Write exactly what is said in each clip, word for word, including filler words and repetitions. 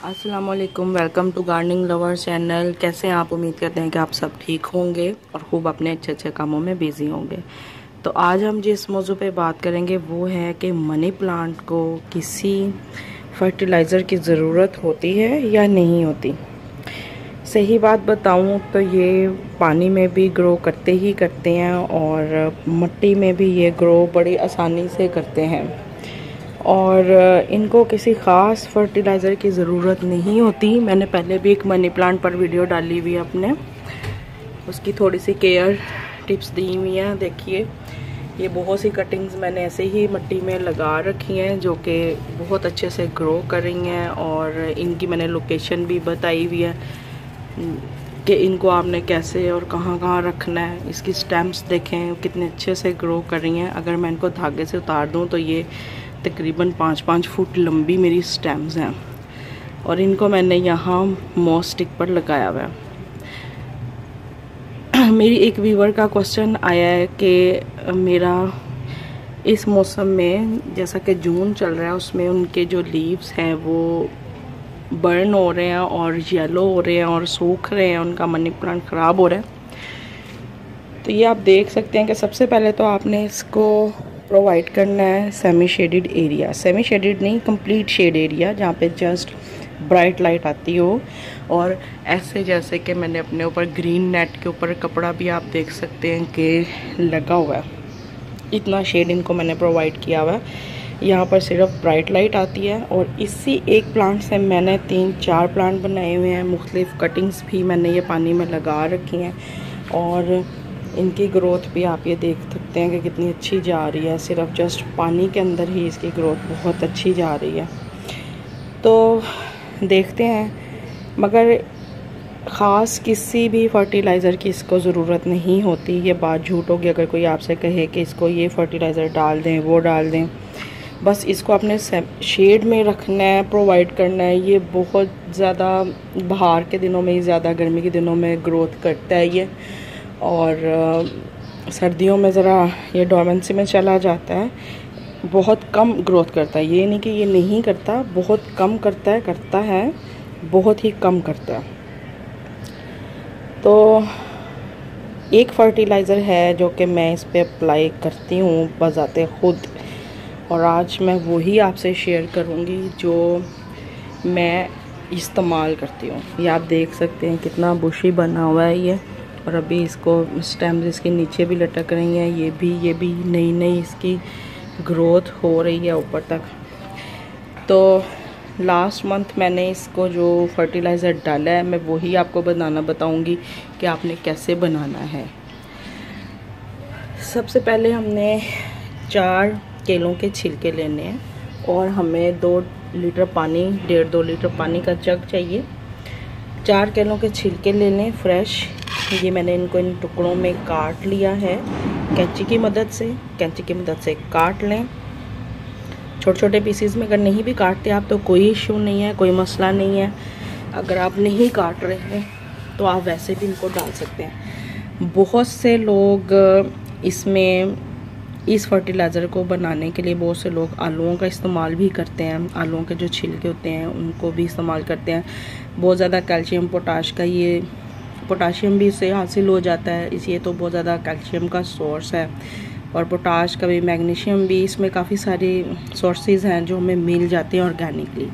अस्सलाम वालेकुम, welcome to gardening lover channel. कैसे हैं आप? उम्मीद करते हैं कि आप सब ठीक होंगे और खूब अपने अच्छे अच्छे कामों में बिजी होंगे। तो आज हम जिस मौजू पे बात करेंगे वो है कि मनी प्लांट को किसी फर्टिलाइज़र की ज़रूरत होती है या नहीं होती। सही बात बताऊं तो ये पानी में भी ग्रो करते ही करते हैं और मिट्टी में भी ये ग्रो बड़ी आसानी से करते हैं और इनको किसी ख़ास फर्टिलाइज़र की ज़रूरत नहीं होती। मैंने पहले भी एक मनी प्लांट पर वीडियो डाली हुई है अपने, उसकी थोड़ी सी केयर टिप्स दी हुई हैं। देखिए ये बहुत सी कटिंग्स मैंने ऐसे ही मिट्टी में लगा रखी हैं जो कि बहुत अच्छे से ग्रो कर रही हैं और इनकी मैंने लोकेशन भी बताई हुई है कि इनको आपने कैसे और कहाँ कहाँ रखना है। इसकी स्टेम्स देखें कितने अच्छे से ग्रो कर रही हैं। अगर मैं इनको धागे से उतार दूँ तो ये तकरीबन पाँच पाँच फुट लंबी मेरी स्टेम्स हैं और इनको मैंने यहाँ मॉस स्टिक पर लगाया हुआ है। मेरी एक व्यूवर का क्वेश्चन आया है कि मेरा इस मौसम में, जैसा कि जून चल रहा है, उसमें उनके जो लीव्स हैं वो बर्न हो रहे हैं और येलो हो रहे हैं और सूख रहे हैं, उनका मनी प्लांट ख़राब हो रहा है। तो ये आप देख सकते हैं कि सबसे पहले तो आपने इसको प्रोवाइड करना है semi shaded area. Semi shaded नहीं, कंप्लीट शेड एरिया, जहाँ पे जस्ट ब्राइट लाइट आती हो। और ऐसे जैसे कि मैंने अपने ऊपर ग्रीन नेट के ऊपर कपड़ा भी आप देख सकते हैं कि लगा हुआ है, इतना शेड इनको मैंने प्रोवाइड किया हुआ है। यहाँ पर सिर्फ ब्राइट लाइट आती है और इसी एक प्लांट से मैंने तीन चार प्लांट बनाए हुए हैं। मुख्तलिफ कटिंग्स भी मैंने ये पानी में लगा रखी हैं और इनकी ग्रोथ भी आप ये देख सकते हैं कि कितनी अच्छी जा रही है। सिर्फ जस्ट पानी के अंदर ही इसकी ग्रोथ बहुत अच्छी जा रही है। तो देखते हैं, मगर ख़ास किसी भी फर्टिलाइज़र की इसको ज़रूरत नहीं होती। ये बात झूठ होगी अगर कोई आपसे कहे कि इसको ये फर्टिलाइज़र डाल दें, वो डाल दें। बस इसको अपने शेड में रखना है, प्रोवाइड करना है। ये बहुत ज़्यादा बाहर के दिनों में ही ज़्यादा, गर्मी के दिनों में ग्रोथ करता है ये, और सर्दियों में ज़रा ये डोर्मेंसी में चला जाता है, बहुत कम ग्रोथ करता है। ये नहीं कि ये नहीं करता, बहुत कम करता है, करता है बहुत ही कम करता है। तो एक फर्टिलाइज़र है जो कि मैं इस पे अप्लाई करती हूँ बज़ाते ख़ुद, और आज मैं वही आपसे शेयर करूँगी जो मैं इस्तेमाल करती हूँ। ये आप देख सकते हैं कितना बुशी बना हुआ है ये, और अभी इसको स्टेम्स इसके नीचे भी लटक रही हैं। ये भी ये भी नई नई इसकी ग्रोथ हो रही है ऊपर तक। तो लास्ट मंथ मैंने इसको जो फर्टिलाइज़र डाला है, मैं वही आपको बनाना बताऊंगी कि आपने कैसे बनाना है। सबसे पहले हमने चार केलों के छिलके लेने हैं और हमें दो लीटर पानी, डेढ़ दो लीटर पानी का जग चाहिए। चार केलों के छिलके ले लें फ्रेश। ये मैंने इनको इन टुकड़ों में काट लिया है कैंची की मदद से। कैंची की मदद से काट लें छोटे छोटे पीसीज में। अगर नहीं भी काटते आप तो कोई इशू नहीं है, कोई मसला नहीं है। अगर आप नहीं काट रहे हैं तो आप वैसे भी इनको डाल सकते हैं। बहुत से लोग इसमें इस फर्टिलाइज़र को बनाने के लिए, बहुत से लोग आलूओं का इस्तेमाल भी करते हैं। आलूओं के जो छिलके होते हैं उनको भी इस्तेमाल करते हैं। बहुत ज़्यादा कैल्शियम, पोटाश का ये पोटाशियम भी इससे हासिल हो जाता है, इसलिए तो बहुत ज़्यादा कैल्शियम का सोर्स है। और पोटाश का भी, मैग्नीशियम भी, इसमें काफ़ी सारी सोर्सेज हैं जो हमें मिल जाते हैं ऑर्गेनिकली।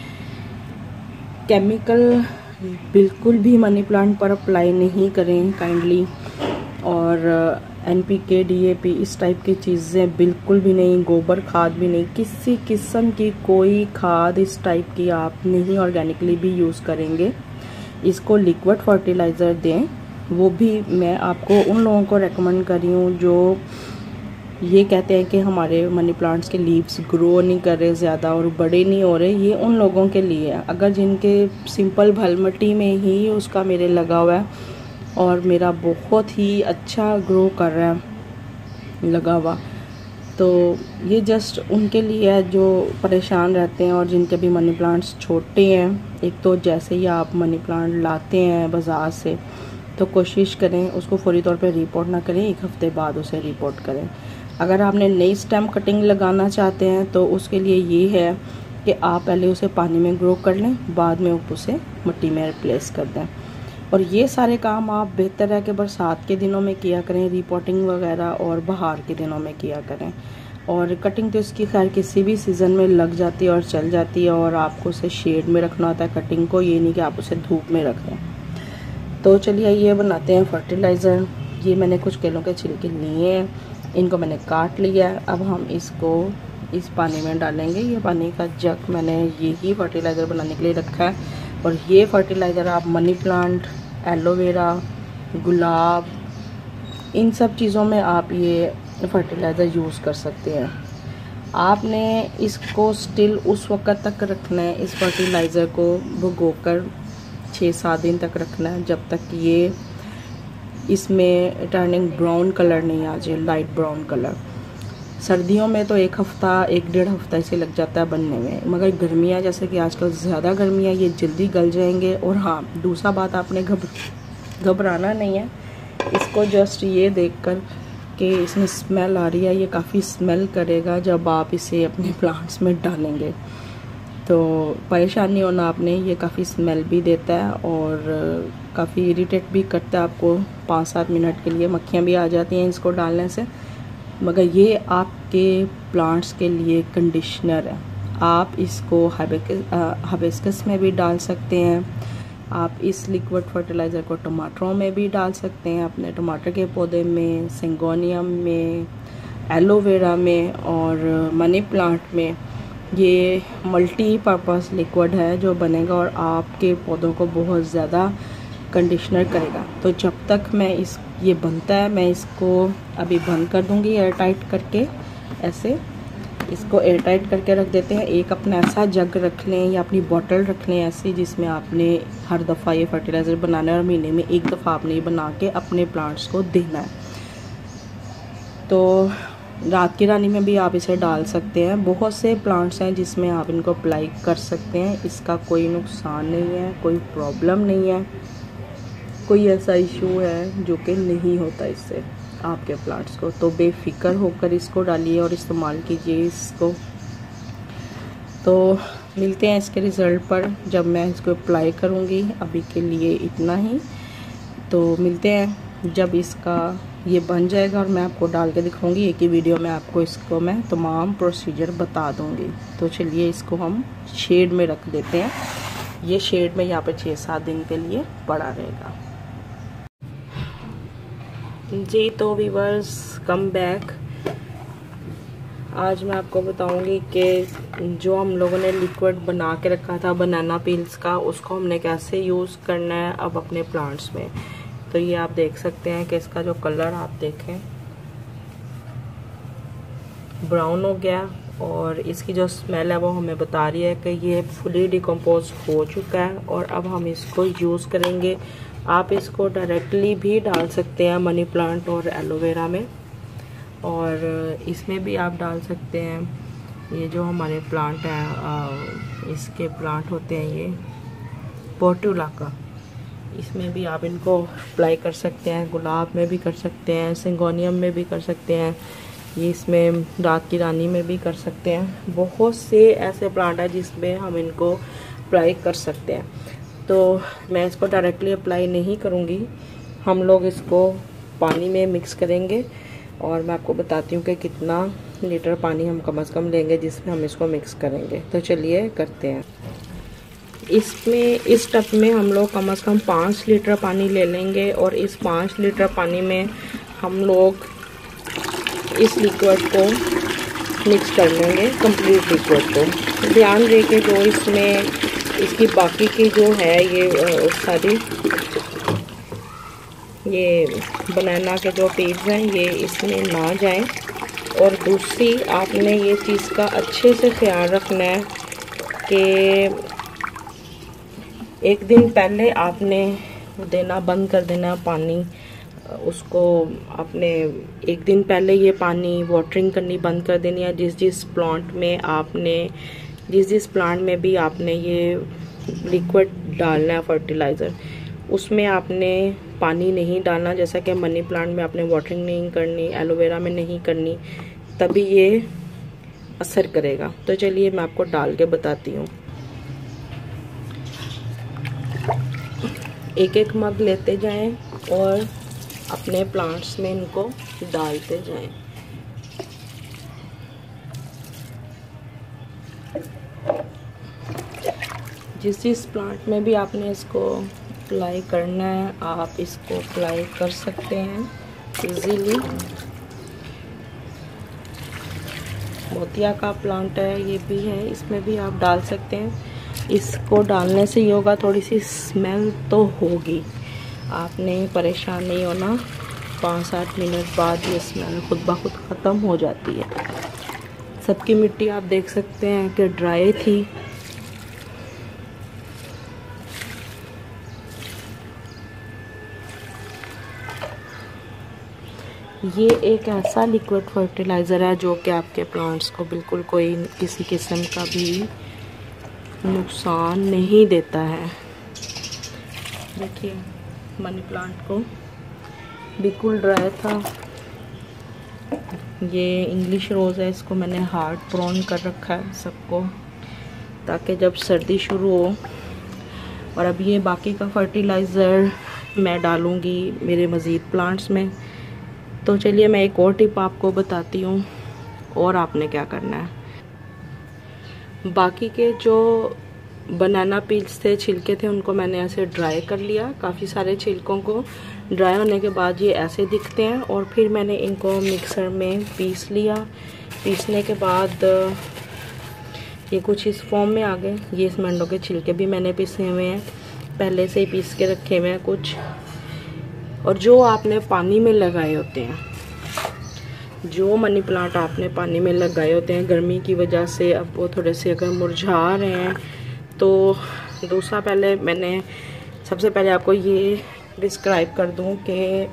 केमिकल बिल्कुल भी मनी प्लांट पर अप्लाई नहीं करें काइंडली, और N P K, D A P, इस टाइप की चीज़ें बिल्कुल भी नहीं। गोबर खाद भी नहीं, किसी किस्म की कोई खाद इस टाइप की आप नहीं ऑर्गेनिकली भी यूज़ करेंगे। इसको लिक्विड फर्टिलाइज़र दें। वो भी मैं आपको उन लोगों को रेकमेंड कर रही हूँ जो ये कहते हैं कि हमारे मनी प्लांट्स के लीव्स ग्रो नहीं कर रहे ज़्यादा और बड़े नहीं हो रहे। ये उन लोगों के लिए है अगर जिनके सिंपल भल मिट्टी में ही उसका मेरे लगा हुआ है और मेरा बहुत ही अच्छा ग्रो कर रहा है लगा हुआ। तो ये जस्ट उनके लिए है जो परेशान रहते हैं और जिनके भी मनी प्लांट्स छोटे हैं। एक तो जैसे ही आप मनी प्लांट लाते हैं बाज़ार से तो कोशिश करें उसको फौरी तौर पे रिपोर्ट ना करें, एक हफ़्ते बाद उसे रिपोर्ट करें। अगर आपने नई स्टेम कटिंग लगाना चाहते हैं तो उसके लिए ये है कि आप पहले उसे पानी में ग्रो कर लें, बाद में आप उसे मिट्टी में रिप्लेस कर दें। और ये सारे काम आप बेहतर है कि बरसात के दिनों में किया करें, रिपोर्टिंग वगैरह, और बहार के दिनों में किया करें। और कटिंग तो इसकी खैर किसी भी सीज़न में लग जाती है और चल जाती है, और आपको उसे शेड में रखना होता है कटिंग को, ये नहीं कि आप उसे धूप में रख दें। तो चलिए ये बनाते हैं फर्टिलाइज़र। ये मैंने कुछ केलों के छिलके लिए हैं, इनको मैंने काट लिया है। अब हम इसको इस पानी में डालेंगे। ये पानी का जग मैंने यही फर्टिलाइज़र बनाने के लिए रखा है। और ये फर्टिलाइज़र आप मनी प्लांट, एलोवेरा, गुलाब, इन सब चीज़ों में आप ये फर्टिलाइज़र यूज़ कर सकते हैं। आपने इसको स्टिल उस वक्त तक रखना है, इस फर्टिलाइज़र को भिगोकर छः सात दिन तक रखना है, जब तक ये इसमें टर्निंग ब्राउन कलर नहीं आ जाए, लाइट ब्राउन कलर। सर्दियों में तो एक हफ़्ता एक डेढ़ हफ़्ता इसे लग जाता है बनने में, मगर गर्मियाँ जैसे कि आजकल ज़्यादा गर्मियाँ, ये जल्दी गल जाएंगे। और हाँ, दूसरा बात, आपने घब घबराना नहीं है। इसको जस्ट ये देखकर कि इसमें स्मेल आ रही है, ये काफ़ी स्मेल करेगा जब आप इसे अपने प्लांट्स में डालेंगे, तो परेशान नहीं होना आपने। ये काफ़ी स्मेल भी देता है और काफ़ी इरिटेट भी करता है आपको। पाँच सात मिनट के लिए मक्खियाँ भी आ जाती हैं इसको डालने से, मगर ये आपके प्लांट्स के लिए कंडीशनर है। आप इसको हाइबिस्कस में भी डाल सकते हैं, आप इस लिक्विड फर्टिलाइज़र को टमाटरों में भी डाल सकते हैं, अपने टमाटर के पौधे में, सिंगोनियम में, एलोवेरा में और मनी प्लांट में। ये मल्टी पर्पस लिक्विड है जो बनेगा और आपके पौधों को बहुत ज़्यादा कंडीशनर करेगा। तो जब तक मैं इस ये बनता है, मैं इसको अभी बंद कर दूंगी एयर टाइट करके। ऐसे इसको एयर टाइट करके रख देते हैं। एक अपना ऐसा जग रख लें या अपनी बॉटल रख लें ऐसी, जिसमें आपने हर दफ़ा ये फर्टिलाइज़र बनाना है और महीने में एक दफ़ा आपने ये बना के अपने प्लांट्स को देना है। तो रात की रानी में भी आप इसे डाल सकते हैं। बहुत से प्लांट्स हैं जिसमें आप इनको अप्लाई कर सकते हैं, इसका कोई नुकसान नहीं है, कोई प्रॉब्लम नहीं है, कोई ऐसा इशू है जो कि नहीं होता इससे आपके प्लांट्स को। तो बेफिक्र होकर इसको डालिए और इस्तेमाल कीजिए इसको। तो मिलते हैं इसके रिज़ल्ट पर जब मैं इसको अप्लाई करूँगी। अभी के लिए इतना ही, तो मिलते हैं जब इसका ये बन जाएगा और मैं आपको डाल के दिखाऊंगी। एक ही वीडियो में आपको इसको मैं तमाम प्रोसीजर बता दूंगी। तो चलिए इसको हम शेड में रख देते हैं। ये शेड में यहाँ पे छः सात दिन के लिए पड़ा रहेगा। जी तो व्यूअर्स, कम बैक। आज मैं आपको बताऊंगी कि जो हम लोगों ने लिक्विड बना के रखा था बनाना पील्स का, उसको हमने कैसे यूज़ करना है अब अपने प्लांट्स में। तो ये आप देख सकते हैं कि इसका जो कलर आप देखें ब्राउन हो गया, और इसकी जो स्मेल है वो हमें बता रही है कि ये फुली डिकम्पोज हो चुका है। और अब हम इसको यूज़ करेंगे। आप इसको डायरेक्टली भी डाल सकते हैं मनी प्लांट और एलोवेरा में, और इसमें भी आप डाल सकते हैं। ये जो हमारे प्लांट हैं, इसके प्लांट होते हैं ये पोर्टुला का, इसमें भी आप इनको अप्लाई कर सकते हैं। गुलाब में भी कर सकते हैं, सिंगोनियम में भी कर सकते हैं, ये इसमें रात की रानी में भी कर सकते हैं। बहुत से ऐसे प्लांट हैं जिसमें हम इनको अप्लाई कर सकते हैं। तो मैं इसको डायरेक्टली अप्लाई नहीं करूँगी, हम लोग इसको पानी में मिक्स करेंगे और मैं आपको बताती हूँ कि कितना लीटर पानी हम कम से कम लेंगे जिसमें हम इसको मिक्स करेंगे। तो चलिए करते हैं। इसमें इस टब में हम लोग कम से कम पाँच लीटर पानी ले लेंगे और इस पाँच लीटर पानी में हम लोग इस लिक्विड को मिक्स कर लेंगे, कंप्लीट लिक्विड को। ध्यान दें कि जो इसमें इसकी बाकी की जो है ये सारी ये बनाना के जो पीस हैं ये इसमें ना जाएं। और दूसरी आपने ये चीज़ का अच्छे से ख्याल रखना है कि एक दिन पहले आपने देना बंद कर देना पानी, उसको आपने एक दिन पहले ये पानी वाटरिंग करनी बंद कर देनी है। जिस जिस प्लांट में आपने जिस जिस प्लांट में भी आपने ये लिक्विड डालना है फर्टिलाइज़र, उसमें आपने पानी नहीं डालना। जैसा कि मनी प्लांट में आपने वाटरिंग नहीं करनी, एलोवेरा में नहीं करनी, तभी ये असर करेगा। तो चलिए मैं आपको डाल के बताती हूँ। एक एक मग लेते जाएं और अपने प्लांट्स में इनको डालते जाएं। जिस जिस प्लांट में भी आपने इसको अप्लाई करना है आप इसको अप्लाई कर सकते हैं इजीली। मोतिया का प्लांट है, ये भी है, इसमें भी आप डाल सकते हैं। इसको डालने से ये होगा, थोड़ी सी स्मेल तो होगी, आपने परेशान नहीं होना। पाँच सात मिनट बाद ये स्मेल खुद ब खुद ख़त्म हो जाती है। सबकी मिट्टी आप देख सकते हैं कि ड्राई थी। ये एक ऐसा लिक्विड फर्टिलाइज़र है जो कि आपके प्लांट्स को बिल्कुल कोई किसी किस्म का भी नुकसान नहीं देता है। देखिए मनी प्लांट को बिल्कुल ड्राई था। ये इंग्लिश रोज़ है, इसको मैंने हार्ड प्रोन कर रखा है सबको, ताकि जब सर्दी शुरू हो। और अब ये बाकी का फर्टिलाइज़र मैं डालूँगी मेरे मज़ीद प्लांट्स में। तो चलिए मैं एक और टिप आपको बताती हूँ और आपने क्या करना है। बाकी के जो बनाना पील्स थे, छिलके थे, उनको मैंने ऐसे ड्राई कर लिया। काफ़ी सारे छिलकों को ड्राई होने के बाद ये ऐसे दिखते हैं। और फिर मैंने इनको मिक्सर में पीस लिया। पीसने के बाद ये कुछ इस फॉर्म में आ गए। ये इस मंडों के छिलके भी मैंने पीसे हुए हैं, पहले से ही पीस के रखे हुए हैं कुछ। और जो आपने पानी में लगाए होते हैं, जो मनी प्लांट आपने पानी में लगाए होते हैं गर्मी की वजह से, अब वो थोड़े से अगर मुरझा रहे हैं, तो दूसरा पहले मैंने सबसे पहले आपको ये डिस्क्राइब कर दूं कि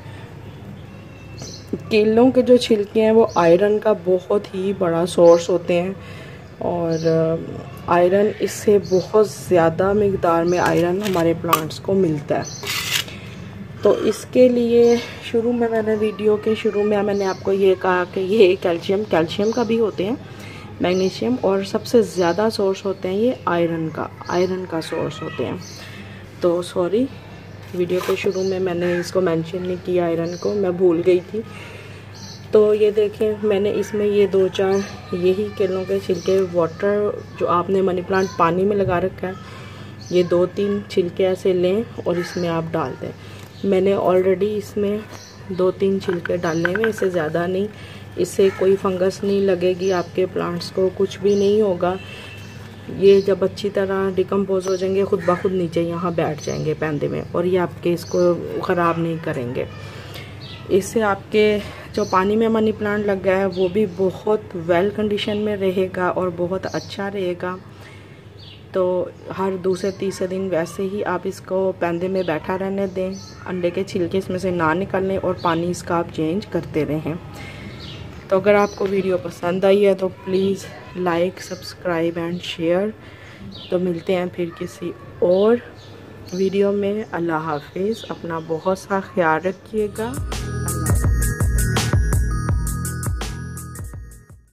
केलों के जो छिलके हैं वो आयरन का बहुत ही बड़ा सोर्स होते हैं। और आयरन, इससे बहुत ज़्यादा मिकदार में आयरन हमारे प्लांट्स को मिलता है। तो इसके लिए शुरू में मैंने वीडियो के शुरू में मैंने आपको ये कहा कि ये कैल्शियम कैल्शियम का भी होते हैं, मैग्नीशियम, और सबसे ज़्यादा सोर्स होते हैं ये आयरन का आयरन का सोर्स होते हैं। तो सॉरी, वीडियो के शुरू में मैंने इसको मेंशन नहीं किया, आयरन को मैं भूल गई थी। तो ये देखें, मैंने इसमें ये दो चार यही केलों के छिलके, वाटर जो आपने मनी प्लांट पानी में लगा रखा है, ये दो तीन छिलके ऐसे लें और इसमें आप डाल दें। मैंने ऑलरेडी इसमें दो तीन छिलके डालने में, इससे ज़्यादा नहीं। इससे कोई फंगस नहीं लगेगी, आपके प्लांट्स को कुछ भी नहीं होगा। ये जब अच्छी तरह डिकम्पोज हो जाएंगे खुद ब खुद नीचे यहाँ बैठ जाएंगे पैंदे में, और ये आपके इसको ख़राब नहीं करेंगे। इससे आपके जो पानी में मनी प्लांट लग गया है वो भी बहुत वेल कंडीशन में रहेगा और बहुत अच्छा रहेगा। तो हर दूसरे तीसरे दिन वैसे ही आप इसको पैंदे में बैठा रहने दें, अंडे के छिलके इसमें से ना निकलने, और पानी इसका आप चेंज करते रहें। तो अगर आपको वीडियो पसंद आई है तो please like, subscribe and share. तो मिलते हैं फिर किसी और वीडियो में। अल्लाह हाफिज़। अपना बहुत सा ख्याल रखिएगा।